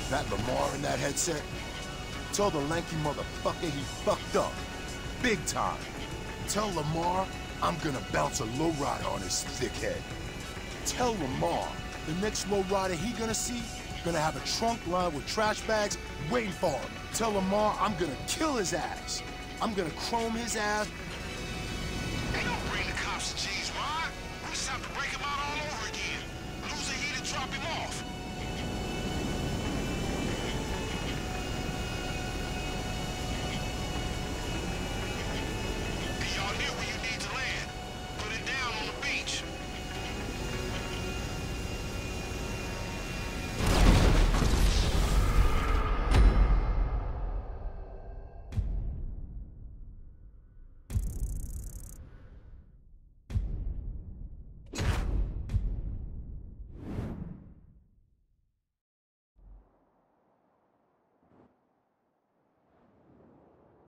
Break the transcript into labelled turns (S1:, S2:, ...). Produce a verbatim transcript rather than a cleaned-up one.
S1: That Lamar in that headset? Tell the lanky motherfucker he fucked up. Big time. Tell Lamar I'm gonna bounce a lowrider on his thick head. Tell Lamar the next lowrider he gonna see gonna have a trunk lined with trash bags waiting for him. Tell Lamar I'm gonna kill his ass. I'm gonna chrome his ass.
S2: They don't bring the cops to G's, Rod. We just have to break him out all over again. Lose the heat and drop him off.